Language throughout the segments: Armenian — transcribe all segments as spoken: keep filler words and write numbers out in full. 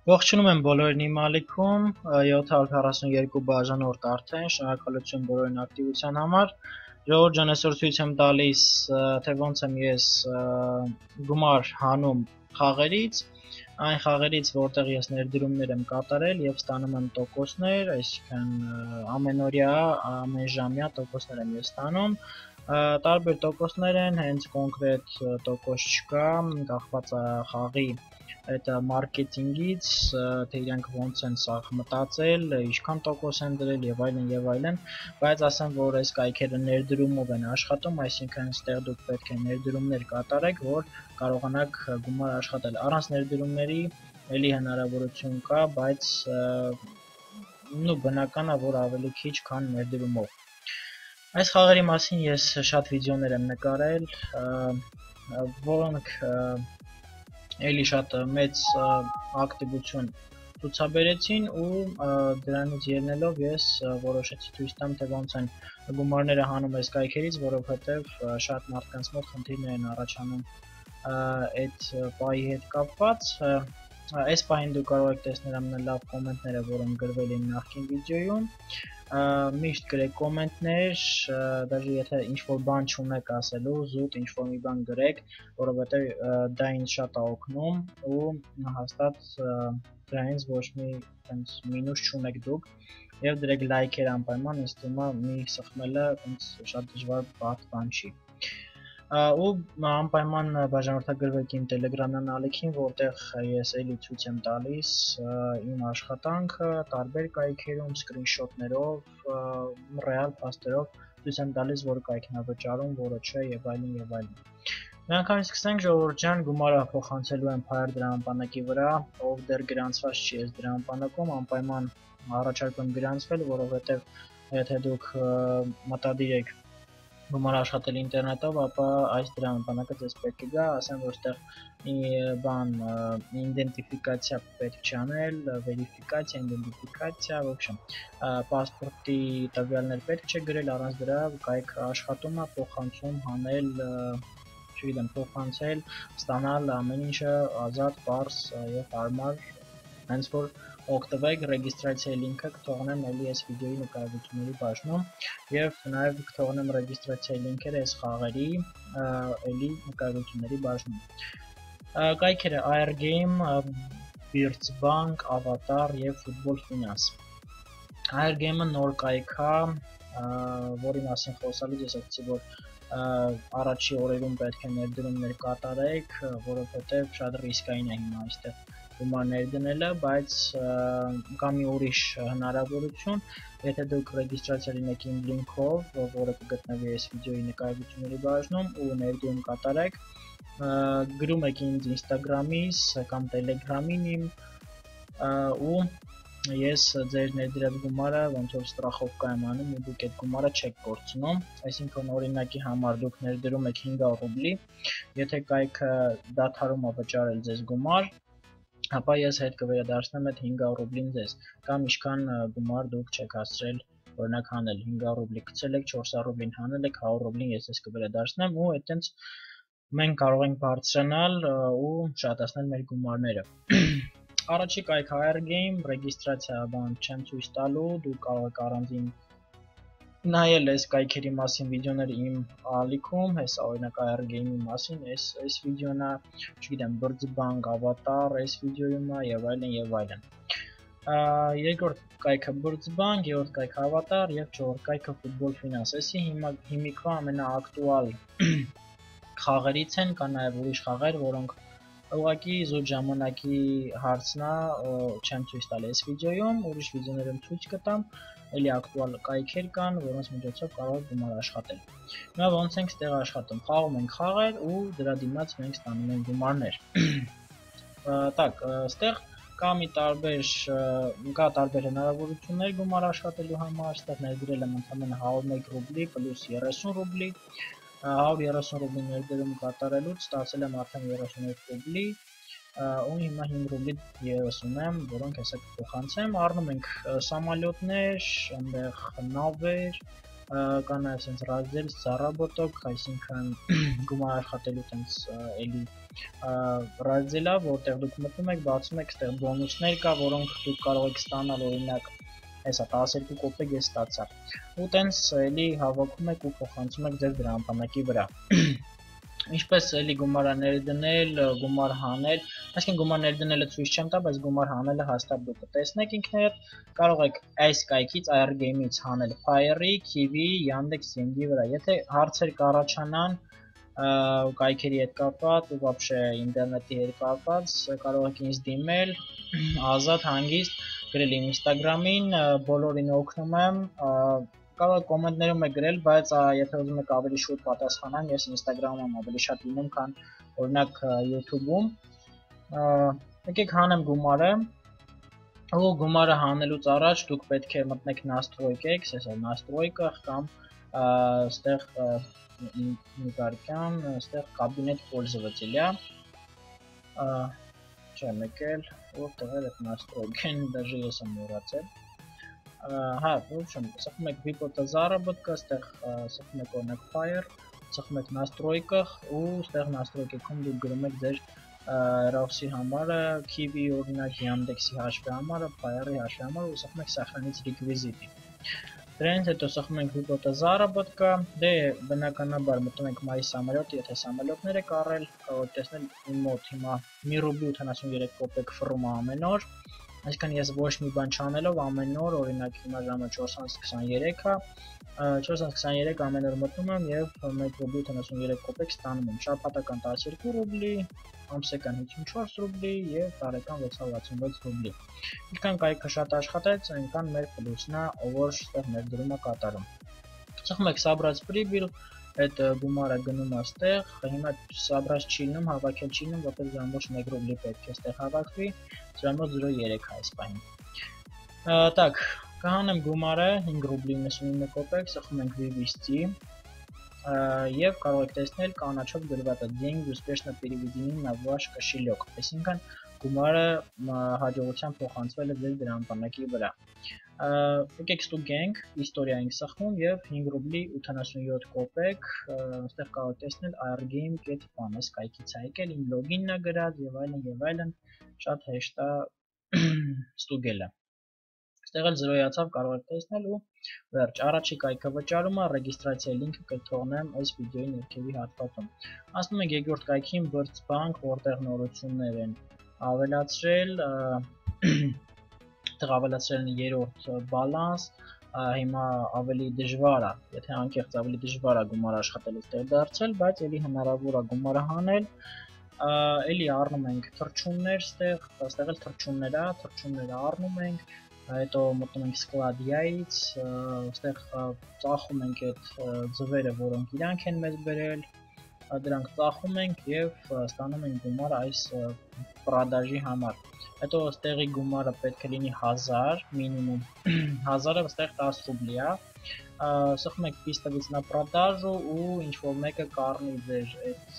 Ողջունում եմ բոլորին իմ ալիքում, յոթ հարյուր քառասունյոթ բաժանորդ արդեն, շնորհակալություն բոլորին ակտիվության համար։ Ժողովուրդ ջան, այսօր ցույց եմ տալիս, թե ոնց եմ ես գումար հանում խաղերից, այն խաղերից, որտեղ ես ներդրումներ եմ կատարել եւ ստանում եմ տոկոսներ, այսինքն ամենօրյա, ամենժամյա տոկոսներ եմ ես ստանում։ Տարբեր տոկոսներ են, հենց կոնկրետ տոկոս չկա, կախված է խաղի այդ մարքեթինգից, թե իրանք ոնց են սա մտածել, ինչքան տոկոս են դրել եւ այլն եւ այլն, բայց ասեմ, որ այս կայքերը ներդրումով են աշխատում, այսինքն այստեղ դուք պետք է ներդրումներ կատարեք, որ կարողանաք գումար աշխատել։ Առանց ներդրումների էլի հնարավորություն կա, բայց նու բնական է, որ ավելի քիչ, քան ներդրումով։ Այս խաղերի մասին ես շատ վիդեոներ եմ նկարել, որոնք էլի շատ մեծ ակտիվություն ցուցաբերեցին ու դրանից ելնելով ես որոշեցի ցույց տամ, թե ոնց են գումարները հանում այս կայքերից, որովհետև շատ մարդկանց մոտ խնդիրներ են առաջանում այդ պահի հետ կապված։ Այս պահին դուք կարող եք տեսնել ամենալավ կոմենտները, որոնք գրվել էին նախկին վիդեոյում։ Միշտ գրեք կոմենտներ, դաժե եթե ինչ-որ բան չունեք ասելու, զուտ ինչ-որ մի բան գրեք, որովհետև դա ինձ շատ է օգնում ու հաստատ դրանից ոչ մի մինուս չունեք դուք եւ դրեք լայքեր անպայման, ինձ թվում է մի սխմելը շատ դժվար բան չի։ Ու անպայման բաժանորդագրվեք իմ Telegram-յան ալիքին, որտեղ ես էլի ցույց եմ տալիս իմ աշխատանքը տարբեր կայքերում, սկրինշոթներով, ռեալ փաստերով ցույց եմ տալիս, որ կայքն է վճարում, որը չէ եւ այլն եւ այլն։ Միանգամից սկսենք, ժողովուրդ ջան, գումարը փոխանցելու եմ Fire դրամապանակի վրա, ով դեռ գրանցված չի այս դրամապանակում, անպայման առաջարկում եմ գրանցվել, որովհետեւ եթե դուք մտադիր եք գումար աշխատել ինտերնետով, ապա այս դրամապանակը ձեզ պետք է գա, ասեմ, որ այստեղ բան իդենտիֆիկացիա պետք չի անել, վերիֆիկացիա, իդենտիֆիկացիա, в общем, պասպորտի տվյալներ պետք չէ գրել, առանց դրա կայքը աշխատում է, փոխանցում, հանել, չգիտեմ, փոխանցել, ստանալ ամեն ինչը ազատ, պարզ եւ հարմար, հենց որ օգտվեք ռեգիստրացիայի լինքը կթողնեմ էլի այս վիդեոյի նկարագրությունների բաժնում եւ նաեւ կթողնեմ ռեգիստրացիայի լինքերը այս խաղերի էլի նկարագրությունների բաժնում։ Կայքերը Airgame, Birdsbank, Avatar եւ Football Finance։ Airgame-ը նոր կայք է, որի մասին խոսալուց ես ասացի, որ առաջի օրերում պետք է ներդրումներ կատարեք, որովհետեւ շատ ռիսկային է հիմա այստեղ գումարներ դնելը, բայց կա մի ուրիշ հնարավորություն, եթե դուք ռեգիստրացիա լինեք իմ լինքով, որը կգտնվի այս վիդեոյի նկարագրությունների բաժնում ու ներդրում կատարեք, գրում եք ինձ Instagram-ից կամ Telegram-ին իմ ու ես ձեր ներդրած գումարը ոնց որ ստրախովկա եմ անում ու դուք այդ գումարը չեք կորցնում, այսինքն օրինակի համար դուք ներդրում եք հինգ հարյուր ռուբլի, եթե կայքը դադարում է վճարել ձեզ գումար, ապա ես հետ կվերադարձնեմ այդ հինգ հարյուր ռուբլին ձեզ, կամ ինչքան գումար դուք չեք հասցրել օրինակ հանել, հինգ հարյուր ռուբլի գցել եք, չորս հարյուր ռուբլին հանել եք, հարյուր ռուբլին ես ձեզ կվերադարձնեմ ու այդտենց մենք կարող ենք բարձրանալ ու շատացնել մեր գումարները։ Առաջի կայք Airgame, ռեգիստրացիա բան չեմ ցույց տալու, դուք կարող եք առանձին նայել այս կայքերի մասին վիդեոներ իմ ալիքում, հեսա օրինակ Airgame-ի մասին, այս այս վիդեոն է, չգիտեմ, Birdsbank, Avatar, այս վիդեոյում է եւ այլն եւ այլն։ Երկրորդ կայքը Birdsbank, երրորդ կայքը Avatar եւ չորրորդ կայքը Football Finance։ Այսի հիմա հիմիկվա ամենաակտուալ խաղերից են, կան նաեւ ուրիշ խաղեր, որոնք ուղղակի զուտ ժամանակի հարցն է, չեմ ցույց տալ այս վիդեոյում, ուրիշ վիդեոներում ցույց կտամ, էլի ակտուալ կայքեր կան, որոնց միջոցով կարող եք գումար աշխատել։ Հիմա ոնց ենք ստեղ աշխատում, խաղում ենք խաղեր ու դրա դիմաց մենք ստանում ենք գումարներ։ Так, ստեղ կա մի տարբեր կա տարբեր հնարավորություններ գումար աշխատելու համար, ստեղ ներդրել եմ ընդամենը հարյուր ու մեկ ռուբլի պլյուս երեսուն ռուբլի, հարյուր երեսուն ռուբլի ներդրում կատարելուց ստացել եմ արդեն երեսունյոթ ռուբլի ու հիմա հինգ ռուբլի ևս ունեմ, որոնք հեսա կփոխանցեմ, առնում ենք սամալյոտներ, այնտեղ նավեր, կա նաև sense раздел заработок, այսինքն գումար աշխատելու տենց էլի раздел-ա, որտեղ դուք մտնում եք, բացում եք, այստեղ բոնուսներ կա, որոնք դուք կարող եք ստանալ, օրինակ, հեսա տասներկու կոպեկ ես ստացա։ Ու տենց էլի հավաքում եք ու փոխանցում եք ձեր դրամապանակի վրա։ Ինչպես էլի գումարը ներդնել, գումար հանել, այսինքն գումար ներդնելը ցույց չեմ տա, բայց գումար հանելը հաստատ դուք կտեսնեք ինքներդ, կարող եք այս կայքից iRgame-ից հանել Fire-ի, Kiwi, Yandex Yen-ի վրա։ Եթե հարցեր կառաջանան կայքերի հետ կապված ու вообще ինտերնետի հետ կապված, կարող եք ինձ դիմել, ազատ հանգիստ գրել իմ Instagram-ին, բոլորին օգնում եմ, կարող եք կոմենտներում եք գրել, բայց եթե ուզում եք ավելի շուտ պատասխանեմ, ես Instagram-ում ավելի շատ լինում, քան օրինակ YouTube-ում։ Եկեք հանեմ գումարը, ու գումարը հանելուց առաջ դուք պետք է մտնեք настройкեք, այսա настройка կամ այստեղ նկարքան, այստեղ կաբինետ пользователя, չեմ եկել, որտեղ է այդ настройкան, даже ես եմ մոռացել։ Հա, в общем, սխում եք Vipoта заработка, այստեղ սխում եք օրինակ Fire, սխում եք настройках ու այստեղ настройкեքում դուք գրում եք ձեր Roxy համարը, Kiwi օրինակ Yandex-ի հաշվի համարը, Fire-ի հաշվի համարը ու սխում եք սախրանից requisite-ի։ Դրանից հետո սխում ենք Vipota заработка, դե բնականաբար մտնում ենք My самолет, եթե самолетներ եք առել, կարող եք տեսնել իմ մոտ հիմա մի ռուբլի ութանասուններեք կոպեկ ֆռում է ամեն օր։ Այսինքն ես ոչ մի բան չանելով ամեն օր, օրինակ հիմա ժամը չորս տասնյոթ քսաներեք է, չորս տասնյոթ քսաներեք ամեն օր մտնում եմ եւ մեկ ռուբլի ութանասուններեք կոպեկ ստանում եմ, շաբաթական տասներկու ռուբլի, ամսական հինգսունչորս ռուբլի եւ տարեկան վեցսուն վաթսունվեց ռուբլի։ Ինչքան կայքը շատ աշխատեց, այնքան մեր պլյուսն է, որ այստեղ ներդրումը կատարում։ Սխում եք Sabras Pribil, այդ գումարը գնում է այստեղ, հիմա Sabras չի լինում, հավաքել չի լինում, որտեղ ժամոց մեկ ռուբլի պետք է այստեղ հավաքվի, ժամոց զրո երեք է այս պահին։ Так, կհանեմ гумարը հինգ ռուբլի իննսունինը կոպեկ, սխում ենք вывести եւ կարող եք տեսնել կանաչով գրված է деньги успешно переведены на ваш кошелек, այսինքն գումարը հաջողությամբ փոխանցվել է ձեր դրամապանակի վրա։ Եկեք ստուգենք, իստորիա ենք սխում եւ հինգ ռուբլի ութանասունյոթ կոպեկ, այստեղ կարող եք տեսնել iRgame.pan, այս կայքից է եկել, իմ լոգինն է գրած եւ այլն եւ այլն, շատ հեշտ է ստուգելը։ Այստեղ էլ զրոյացավ կարող եք տեսնել ու վերջ, առաջի կայքը վճարումը, ռեգիստրացիայի լինքը կթողնեմ այս վիդեոյի ներքևի հատվածում։ Անցնում ենք երկրորդ կայքին Birdsbank, որտեղ նորություններ են ավելացրել, այդտեղ ավելացրել են երրորդ բալանս, հիմա ավելի դժվար է, եթե անկեղծ ավելի դժվար է գումար աշխատել այստեղ դարձել, բայց էլի հնարավոր է գումարը հանել, էլի առնում ենք թռչուններ, այստեղ, այստեղ էլ թռչուններ է, թռչունները առնում ենք, հետո մտնում ենք Skladia-ից, այստեղ ծախում ենք այդ ձվերը, որոնք իրանք են մեզ բերել, դրանք ծախում ենք եւ ստանում ենք գումար այս продажի համար։ Հետո այստեղի գումարը պետք է լինի հազար, մինիմում հազարը այստեղ տասը ռուբլի է։ Սխում եք выставить на продажу ու ինչ որ մեկը կառնի ձեր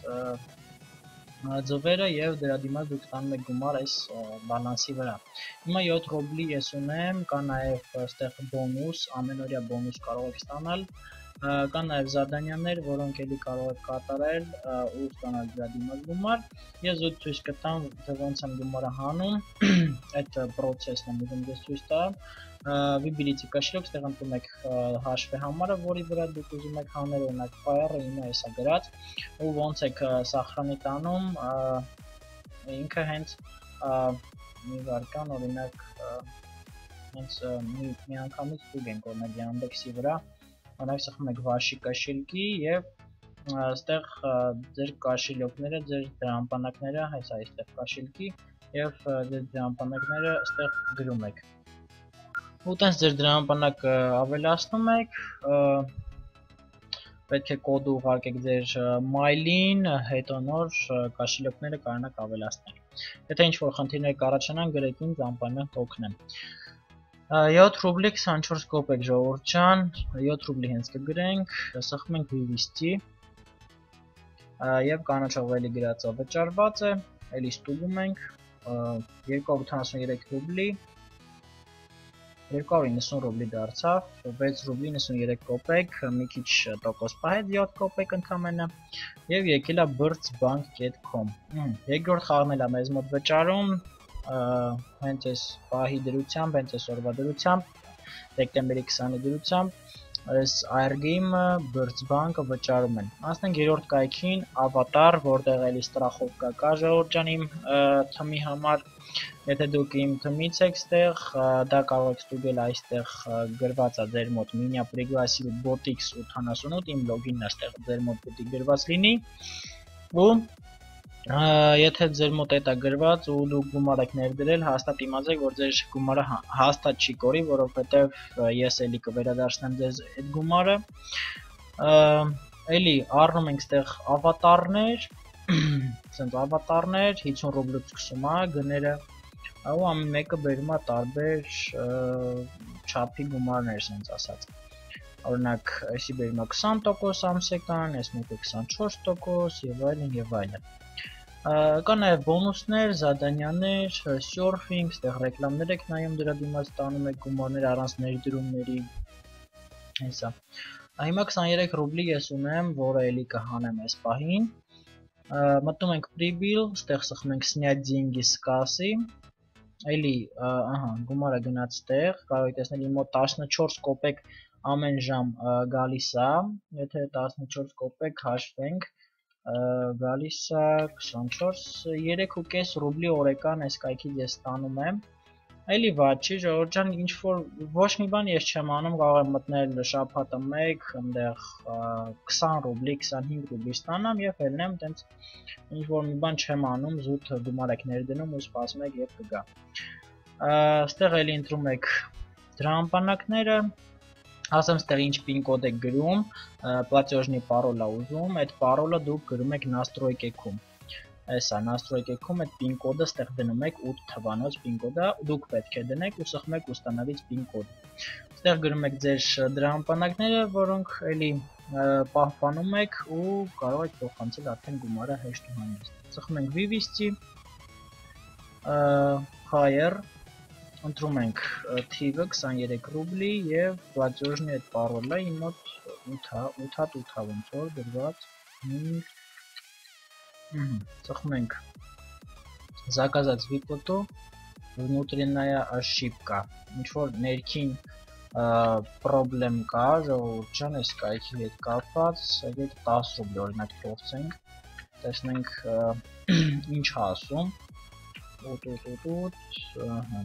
այդ ձվերը եւ դրա դիմաց դուք ստանում եք գումար այս բալանսի վրա։ Հիմա յոթ ռուբլի ես ունեմ, կա նաեւ այստեղ բոնուս, ամենօրյա բոնուս կարող եք ստանալ, կան նաեւ զադանյաներ, որոնք էլի կարող եք катарել ու ստանալ դրա դիմաց գումար։ Ես զուտ ցույց կտամ, թե ոնց եմ գումարը հանում, այդ process-ն եմ ուզում ես ցույց տամ։ Выберите кошелек, այստեղ ընտրում եք հաշվի համարը, որի վրա դուք ուզում եք հանել, օրինակ Fire-ը ինը էսա գրած, ու ոնց եք սախրանի տանում, ինքը հենց մի վարքան, օրինակ հենց մի անգամից դուք ենք օրինակ Yandex-ի վրա, օրինակ սխում եք ваши кошельки եւ այստեղ ձեր կաշելյոկները, ձեր դրամապանակները, հեսա այստեղ կաշելքի եւ ձեր դրամապանակները այստեղ գրում եք։ Ու տենց ձեր դրամապանակը ավելացնում եք, պետք է կոդը ուղարկեք ձեր mail-ին, հետո նոր կաշելյոկները կարողանաք ավելացնել։ Եթե ինչ-որ խնդիրներ կառաջանան, գրեք ինձ, անպայման կօգնեմ։ յոթ ռուբլի քսանչորս կոպեկ ժողովուրդ ջան, յոթ ռուբլի հենց կգրենք, սխում ենք вывести եւ կանաչով էլի գրածը վճարված է, էլի ստուգում ենք երկու ութանասուններեք ռուբլի, երկու հարյուր իննսուն ռուբլի դարձավ, վեց ռուբլի իննսուններեք կոպեկ, մի քիչ տոկոս պահեց յոթ կոպեկ ընդամենը եւ եկել է բրծբանկ կետ կոմ։ Երկրորդ խաղն էլ է մեզ մոտ վճարում, հենց այս պահի դրությամբ, հենց այս օրվա դրությամբ, դեկտեմբերի քսանի դրությամբ այս Airgame-ը, բրծբանկը վճարում են։ Անցնենք երրորդ կայքին, ավատար, որտեղ էլի ստրախովկա կա Ժողովուրդ ջան իմ թմի համար։ Եթե դուք իմ թմից եք ստեղ, դա կարող եք ստուգել այստեղ գրված է ձեր մոտ Minia Priglasiv Botix ութանասունութ, իմ լոգինն է ստեղ ձեր մոտ պետք է գրված լինի։ Ու եթե ձեր մոտ է դա գրված ու դուք գումար եք ներդրել, հաստատ իմացեք, որ ձեր գումարը հաստատ չի կորի, որովհետև ես էլի կվերադարձնեմ ձեզ այդ գումարը։ Էլի առնում ենք ստեղ ավատարներ, ասենց ավատարներ, հինգ ռուբլուց սկսում է գները, ու ամեն մեկը բերում է տարբեր չափի գումարներ, ասենց ասած։ Օրինակ, այսի բերում է քսան տոկոս ամսեկան, այս մեկը քսանչորս տոկոս եւ այլն եւ այլն։ Կա նաև բոնուսներ, զադանյաներ, սյորֆինգ, ստեղ ռեկլամներ եք նայում դրա դիմաց տանում եք գումարներ առանց ներդրումների։ Հեսա։ Հիմա քսաներեք ռուբլի ես ունեմ, որը էլի կհանեմ այս պահին։ Մտնում ենք Prebill, ստեղ սխում ենք снять деньги с кассы։ Էլի, ահա, գումարը գնաց ստեղ, կարող եք տեսնել իմ մոտ տասնչորս կոպեկ ամեն ժամ գալիս է, եթե տասնչորս կոպեկ հաշվենք գալիս է քսանչորս, երեք ու կես ռուբլի օրեկան այս կայքից ես ստանում եմ։ Էլի վատ չի, Ժողովուրդ ջան, ինչ որ ոչ մի բան ես չեմ անում, կարող եմ մտնել շաբաթը մեկ, այնտեղ քսան ռուբլի, քսանհինգ ռուբլի ստանամ եւ ելնեմ, տենց ինչ որ մի բան չեմ անում, զուտ գումար եք ներդնում ու սպասում եք եւ կգա։ Այստեղ էլի ընտրում եք դրամապանակները, ասեմ ստեղ ինչ պին կոդ եք գրում, պլատեժնի պարոլ է ուզում, այդ պարոլը դուք գրում եք настройкеքում։ Այսա настройкеքում այդ պին կոդը ստեղ դնում եք ութ թվանոց պին կոդը, դուք պետք է դնեք ու սխում եք ուստանալից պին կոդ։ Ստեղ գրում եք ձեր դրամապանակները, որոնք էլի պահպանում եք ու կարող եք փոխանցել արդեն գումարը հեշտ ու հանգիստ։ Սխում ենք Vivesti, Hire, ընտրում ենք թիվը քսաներեք ռուբլի եւ պլատեժնի այդ պարոլը իմ մոտ ութ հատ ութ ոնց որ գրված հինգ։ Սխում ենք заказать выплату, внутренняя ошибка, ինչ որ ներքին պրոբլեմ կա, Ժողովուրդ ջան, այս կայքի հետ կապված, եկեք դաս ռուբլի օրինակ փորձենք, տեսնենք ինչ է ասում։ Ահա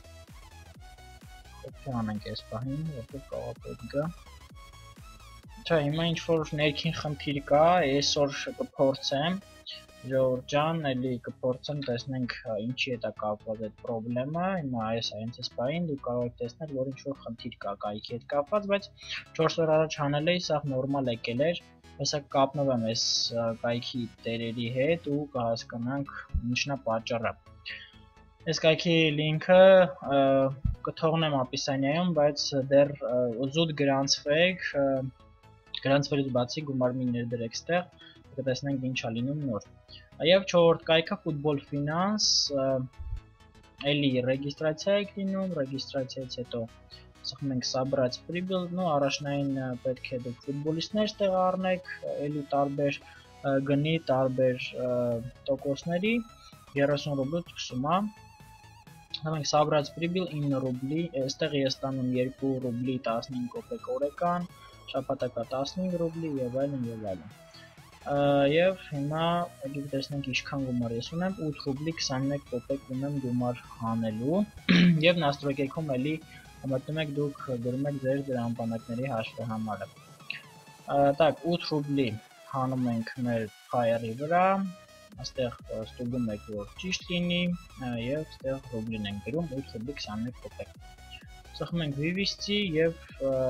Անենք այս պահին, որտեղ կարող պետք գա։ Չէ, հիմա ինչ որ ներքին խնդիր կա, այսօր կփորձեմ, Ժողովուրդ ջան, էլի կփորձեմ, տեսնենք ինչի հետ է կապված այդ խնդրեմը, հիմա այս հենց այս պահին դուք կարող եք տեսնել, որ ինչ որ խնդիր կա կայքի հետ կապված, բայց չորս օր առաջ հանել էի, սա նորմալ եկել էր, հեսա կապնվեմ այս կայքի տերերի հետ ու կհասկանանք ինչն է պատճառը։ Այս կայքի լինքը կթողնեմ ապիսանիայում, բայց դեռ զուտ գրանցվեք, գրանցվելուց բացի գումար մի ներդրեք ստեղ, կտեսնենք ինչ է լինում նոր։ Եվ չորրորդ կայքը Football Finance, էլի ռեգիստրացիա եք լինում, ռեգիստրացիայից հետո սխում ենք Sabrat Prebill, նո առաջնային պետք է դուք ֆուտբոլիստներ ստեղ առնեք, էլի տարբեր գնի, տարբեր տոկոսների, երեսուն ռուբլուց սկսում է։ Մենք Sabrat Prebill ինը ռուբլի, այստեղ ես ստանում երկու ռուբլի տասնհինգ կոպեկ օրեկան, շաբաթակա տասնհինգ ռուբլի եւ այլն եւ այլն։ Եվ հիմա եկեք տեսնենք ինչքան գումար ես ունեմ, ութ ռուբլի քսանմեկ կոպեկ ունեմ գումար հանելու եւ настройкеքում էլի մտնում եք դուք գրում եք ձեր դրամապանակների հաշվեհամարը։ Так, ութ ռուբլի հանում ենք մեր Hire-ի վրա, այստեղ ստուգում եք որ ճիշտ լինի եւ այստեղ ռուբլին ենք գրում ութ ռուբլի քսանմեկ կոպեկ։ Սխում ենք Vivesti եւ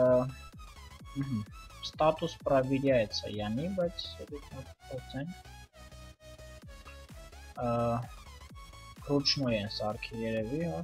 Status проверяется, yani, բայց փոխենք։ Ռուչնոյ են սարքի երևի, հա։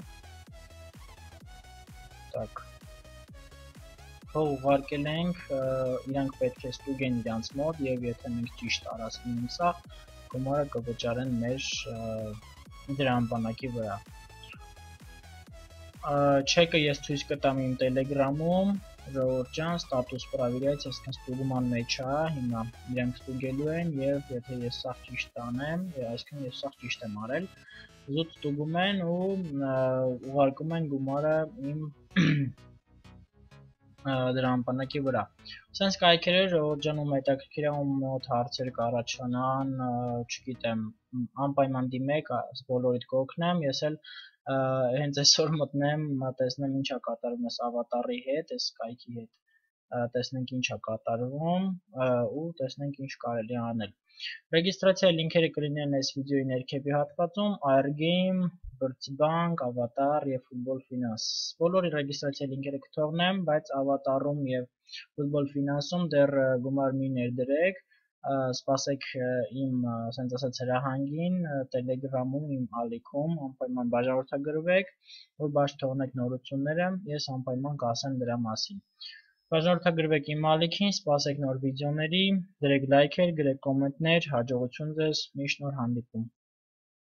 Так։ Հող ուղարկել ենք, իրանք պետք է ստուգեն իրանց մոտ եւ եթե մենք ճիշտ արածնենք սա, գումարը կվճարեն մեր դրամապանակի վրա։ Չեկը ես ցույց կտամ իմ Telegram-ում, ժողովուրդ ջան, ստատուս պրավիրայց, այսինքն ստուգման մեջ է, հիմա իրենք ստուգելու են եւ եթե ես սա ճիշտ անեմ, այսինքն ես սա ճիշտ եմ արել, զուտ ստուգում են ու ուղարկում են գումարը իմ դրամ բանակի վրա։ Սենց կայքերը ժողովուրդ ջան ում հետաքրքիր է ում մոտ հարցեր կառաջանան, չգիտեմ, անպայման դիմեք, բոլորիդ կօգնեմ, ես էլ հենց այսօր մտնեմ, տեսնեմ ինչ է կատարվում այս ավատարի հետ, այս կայքի հետ, տեսնենք ինչ է կատարվում ու տեսնենք ինչ կարելի է անել։ Ռեգիստրացիայի լինքերը կլինեն այս վիդեոյի ներքևի հատվածում, Airgame, Բրծբանկ, Ավատար եւ Football Finance։ Բոլորի ռեգիստրացիայի լինքերը կթողնեմ, բայց Ավատարում եւ Football Finance-ում դեռ գումար մի ներդրեք, սպասեք իմ, ասենց ասած, հրահանգին, Telegram-ում, իմ ալիքում, անպայման բաժանորդագրվեք, որ բաց թողնեք նորությունները, ես անպայման կասեմ դրա մասին։ Բաժանորդագրվեք իմ ալիքին, սպասեք նոր վիդեոների, դրեք լայքեր, գրեք կոմենտներ, հաջողություն ձեզ, միշտ նոր հանդիպում։